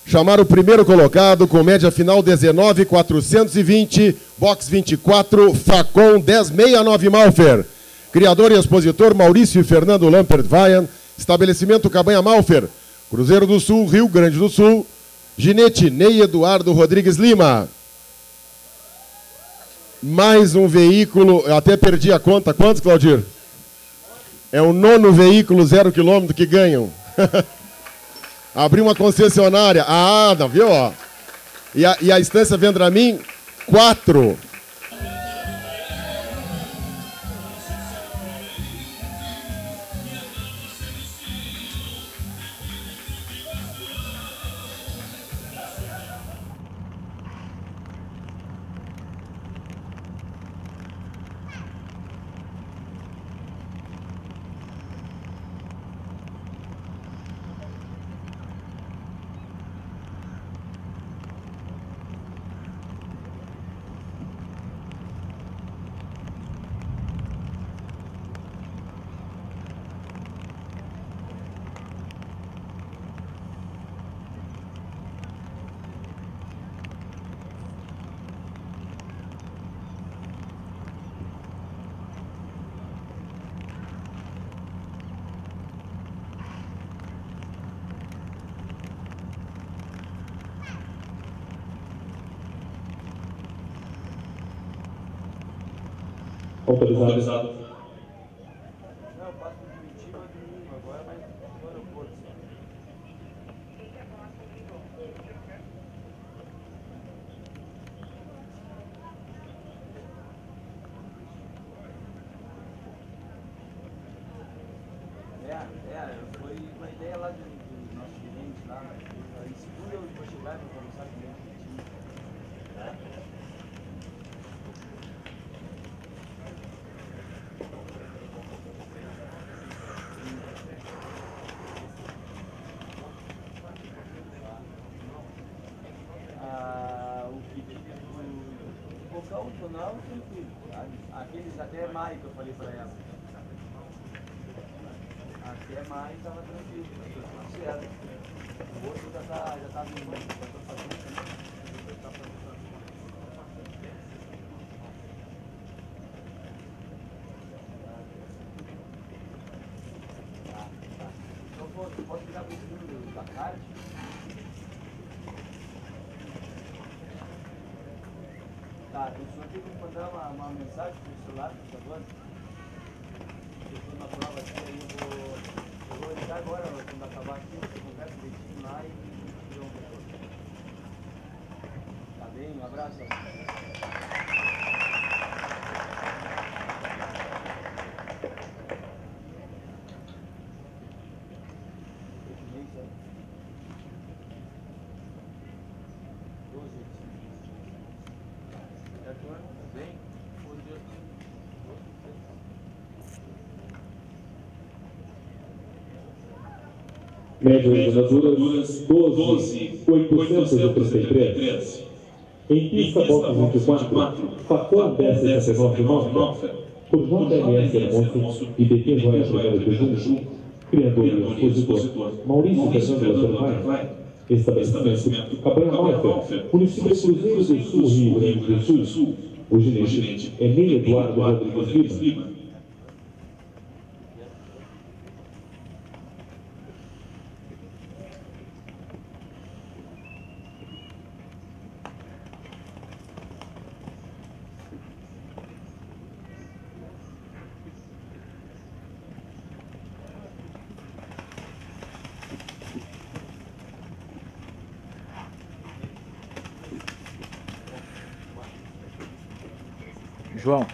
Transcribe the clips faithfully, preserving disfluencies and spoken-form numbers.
chamar o primeiro colocado com média final dezenove mil quatrocentos e vinte, box vinte e quatro, Facom dez sessenta e nove Malfer. Criador e expositor Maurício e Fernando Lampert Vayan, estabelecimento Cabanha Malfer, Cruzeiro do Sul, Rio Grande do Sul, ginete Ney Eduardo Rodrigues Lima. Mais um veículo, até perdi a conta, quantos, Claudir? É o nono veículo zero quilômetro que ganham. Abriu uma concessionária. Ah, não, viu? Ó. E, a, e a Estância Vendramin, quatro. Autorizado. Autorizado. Não, eu passo por Curitiba domingo agora, mas no aeroporto. É, é, foi uma ideia lá do, do nosso gerente lá, mas segunda eu vou chegar para conversar com ele. Não, tranquilo. Aqueles até maio que eu falei para ela. Até maio estava tranquilo, tudo certo. O outro já está já tá vindo, já estou fazendo também. Tá, tá. Então posso, posso ligar para o segundo da tarde? Tá, o senhor tem que me mandar uma, uma mensagem para o celular, por favor? Eu estou na prova aqui, aí eu vou, eu vou ligar agora, quando acabar aqui, eu converso direitinho lá e te dou um retorno. Tá bem? Um abraço. Média de levaduras doze mil oitocentos e trinta e três. Em pista, box vinte e quatro, Facom dez sessenta e nove Malfer, por J M S Hermoso e B T Joia primeiro de Junho, criador e expositor Maurício Fernando Lampert. Estabelecimento Cabanha Malfer, município de Cruzeiro do Sul, Rio Grande do Sul. O ginete é Ney Eduardo Rodrigues Lima. João.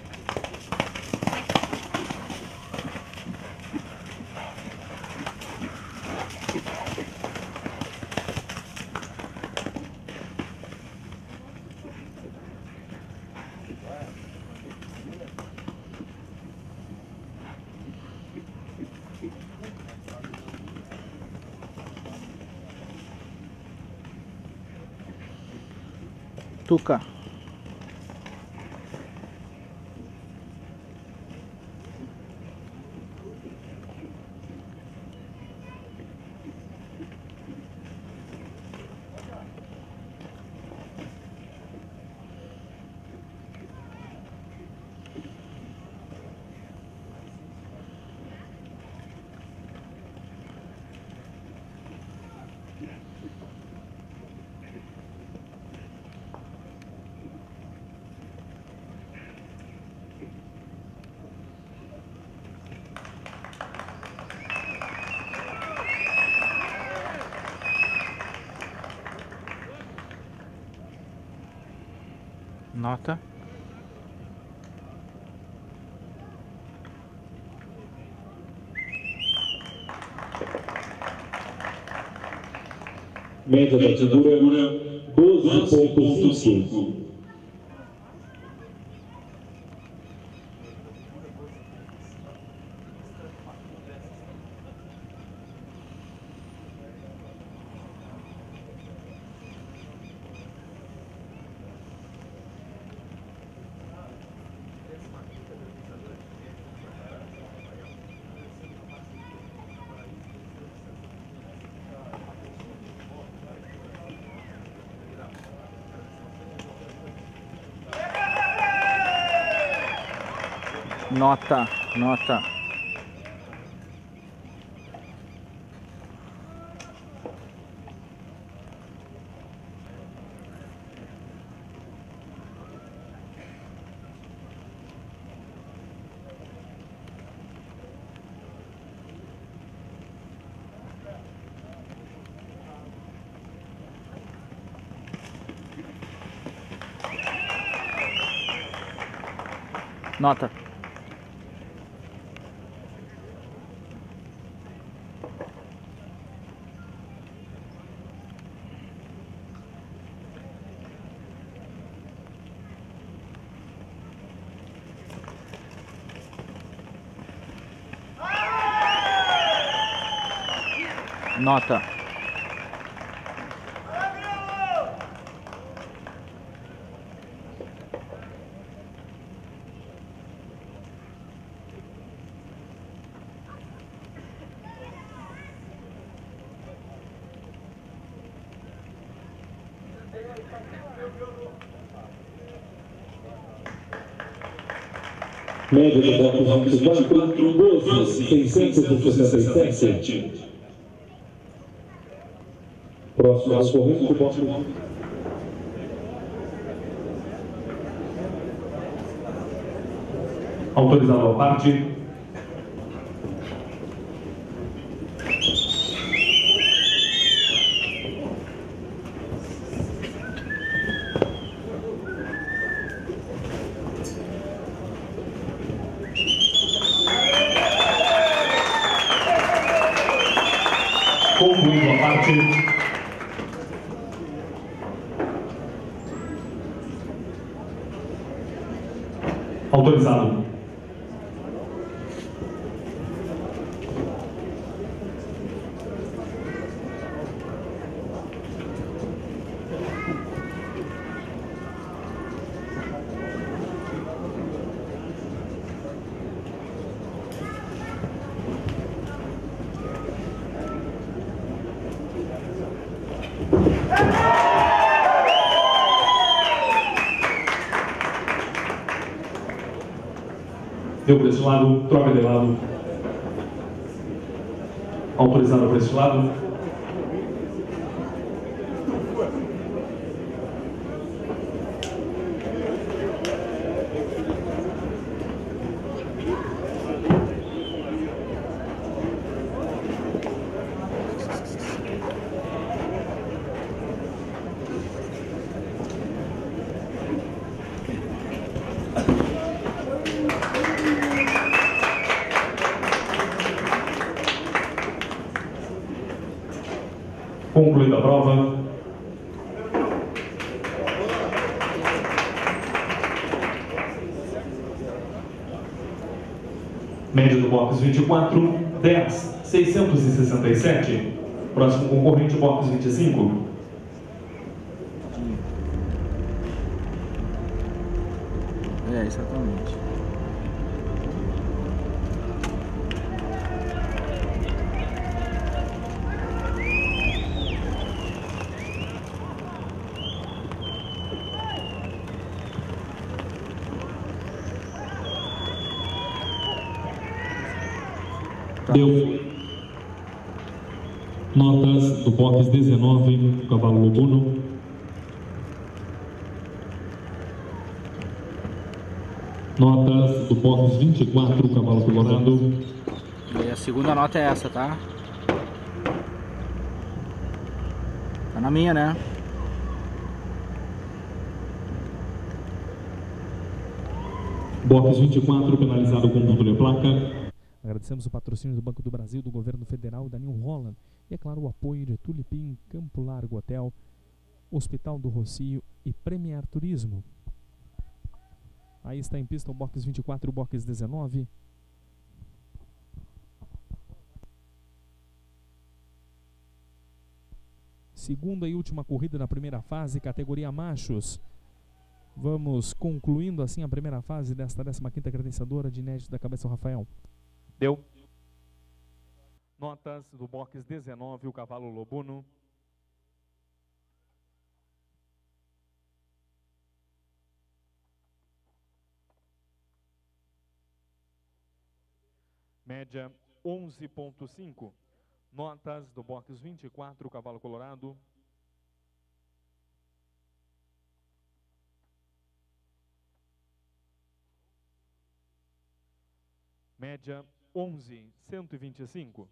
Tuca. Nota. Média da figura, doze ponto cinco. Nota, nota. Nota. Nota. Média do bloco vinte e quatro, doze, seiscentos e sessenta e sete. Próximo ao corrente, bloco. Autorizado a parte. Concluído a parte. Autorizado. Deu para esse lado, troca de lado. Autorizado para esse lado. Concluída a prova. Média do box vinte e quatro, dez, seiscentos e sessenta e sete. Próximo concorrente, box vinte e cinco. É, exatamente. Deu notas do box dezenove, cavalo Lobuno. Notas do box vinte e quatro, cavalo Colorado. E a segunda nota é essa, tá? Tá na minha, né? Box vinte e quatro, penalizado com ponto de placa. Agradecemos o patrocínio do Banco do Brasil, do Governo Federal, da New Holland e, é claro, o apoio de Tulipim, Campo Largo Hotel, Hospital do Rocio e Premier Turismo. Aí está em pista o Box vinte e quatro e o Box dezenove. Segunda e última corrida da primeira fase, categoria machos. Vamos concluindo assim a primeira fase desta décima quinta credenciadora de inédito da cabeça do Rafael. Deu. Notas do box dezenove, o cavalo Lobuno. Média onze ponto cinco. Notas do box vinte e quatro, o cavalo Colorado. Média onze, cento e vinte e cinco.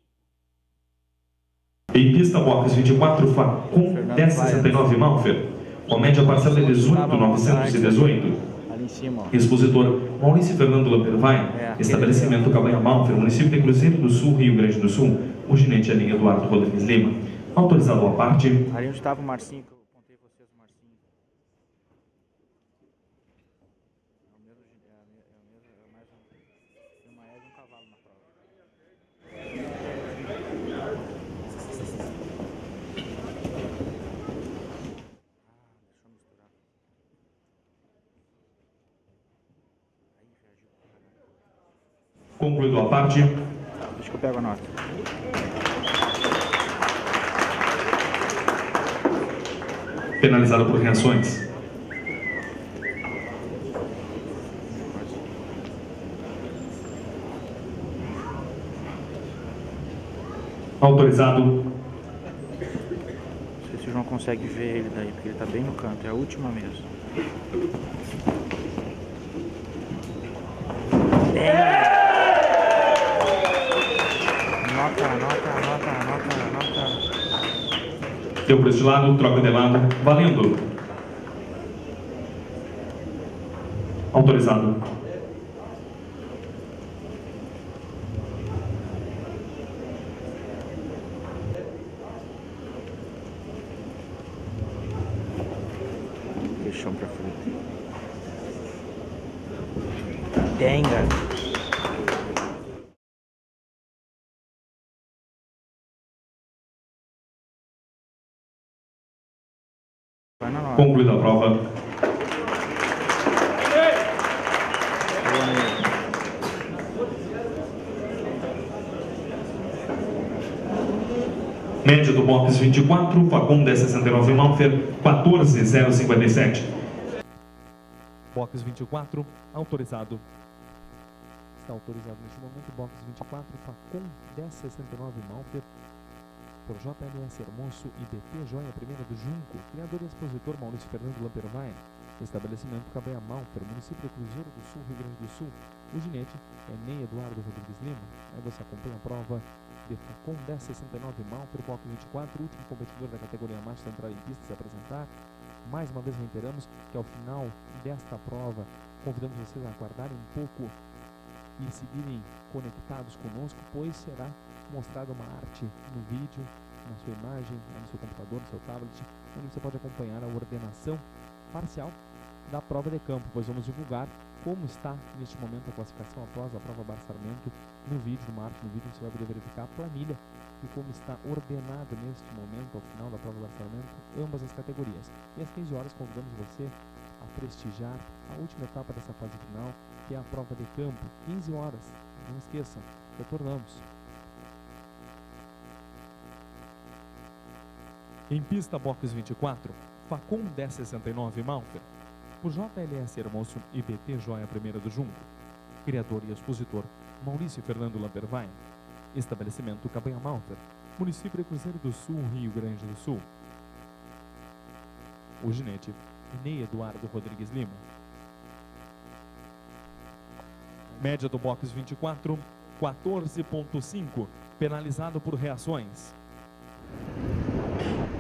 Em pista, box vinte e quatro, Facom dez sessenta e nove Malfer. Com média parcela de dezoito mil novecentos e dezoito. Expositor Maurício Fernando Lampervain. É, estabelecimento Cabanha Malfer, município de Cruzeiro do Sul, Rio Grande do Sul. O ginete é linha Eduardo Rodrigues Lima. Autorizado à parte. Ali onde estava o Marcinho, que eu contei vocês, o Marcinho. É o mesmo, é, é o mesmo, é mais um, tem uma égua e um cavalo na prova. Concluído a parte. Deixa que eu pego a nota. Penalizado por reações. Autorizado. Não sei se o João consegue ver ele daí, porque ele está bem no canto. É a última mesmo. É. Nota, nota, nota, nota, nota. Deu para este lado, troca de lado, valendo. Autorizado. Deixou pra frente. Denga. Concluída a prova. Média do box vinte e quatro, Facom dez sessenta e nove Malfer, quatorze mil cinquenta e sete. Box vinte e quatro, autorizado. Está autorizado neste momento o Box vinte e quatro, Facom dez sessenta e nove Malfer, por J L S Hermoso e B T Joia Primeira do Junco, criador e expositor Maurício Fernando Lampervain, estabelecimento Cabanha Malfer, município de Cruzeiro do Sul, Rio Grande do Sul. O ginete é Ney Eduardo Rodrigues Lima. Aí você acompanha a prova de Facom dez sessenta e nove Malfer, Box vinte e quatro, último competidor da categoria macho a entrar em pista e se apresentar. Mais uma vez reiteramos que ao final desta prova convidamos vocês a aguardarem um pouco e seguirem conectados conosco, pois será mostrada uma arte no vídeo, na sua imagem, no seu computador, no seu tablet, onde você pode acompanhar a ordenação parcial da prova de campo, pois vamos divulgar como está neste momento a classificação após a prova barçamento no vídeo, numa arte no vídeo, você vai poder verificar a planilha e como está ordenado neste momento, ao final da prova barçamento, ambas as categorias. E às quinze horas convidamos você a prestigiar a última etapa dessa fase final, que é a prova de campo, quinze horas, não esqueçam, retornamos. Em pista, box vinte e quatro, Facom dez sessenta e nove Malfer, por J L S Hermoso e B T Joia Primeira do Junco, criador e expositor Maurício Fernando Lampervain, estabelecimento Cabanha Malfer, município de Cruzeiro do Sul, Rio Grande do Sul. O ginete, Ney Eduardo Rodrigues Lima. Média do box vinte e quatro, quatorze ponto cinco, penalizado por reações.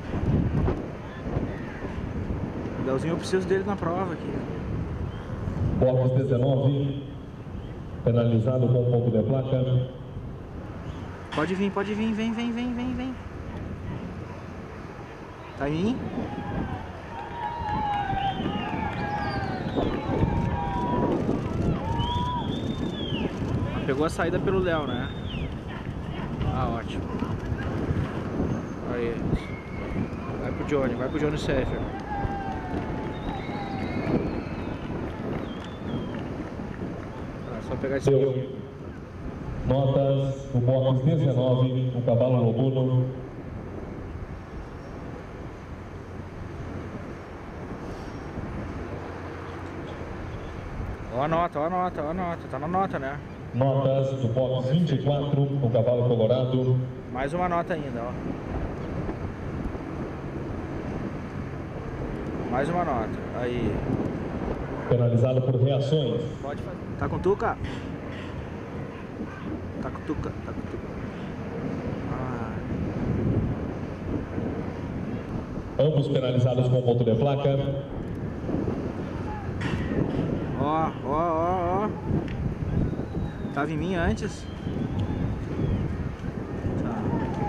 Legalzinho, eu preciso dele na prova aqui. Box dezenove, penalizado com ponto de placa. Pode vir, pode vir, vem, vem, vem, vem, vem. Tá em mim? Pegou a saída pelo Léo, né? Ah, ótimo. Aí. Vai pro Johnny, vai pro Johnny Seffer. Ah, só pegar esse Deu. Notas do box dezenove, o cavalo Lobuno. Ó a nota, ó a nota, ó a nota. Tá na nota, né? Notas do box vinte e quatro, o cavalo Colorado. Mais uma nota ainda, ó. Mais uma nota. Aí. Penalizado por reações. Pode fazer. Tá com tuca? Tá com tuca, tá com tuca. Ah. Ambos penalizados com ponto de placa. Ó, ó, ó, ó. Tava em mim antes. Tá.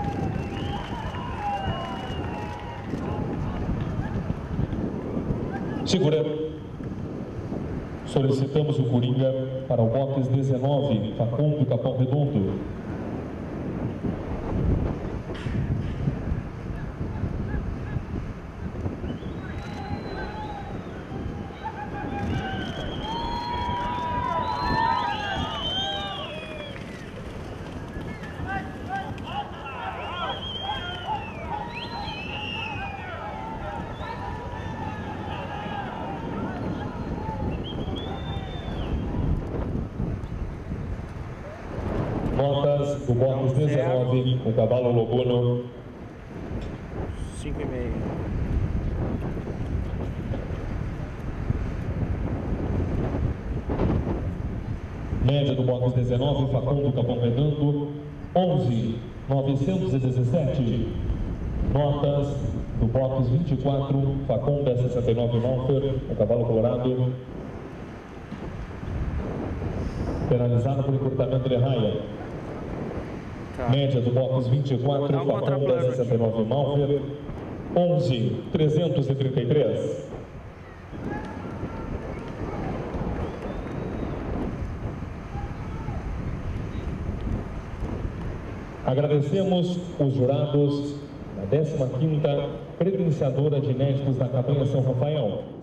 Segura. Solicitamos o Coringa para o box dezenove, Facundo Capão Redondo. Notas do box dezenove, o cavalo Lobuno. Cinco e meio. Média do box dezenove, Facundo Capão Redondo, onze mil novecentos e dezessete. Notas do box vinte e quatro, Facunda sessenta e nove Malfer, o cavalo Colorado. Penalizado por encurtamento de raia. Tá. Média do box vinte e quatro, Vou dar uma outra Facunda plana sessenta e nove Malfer, onze mil trezentos e trinta e três. Agradecemos os jurados da décima quinta credenciadora de inéditos da campanha São Rafael.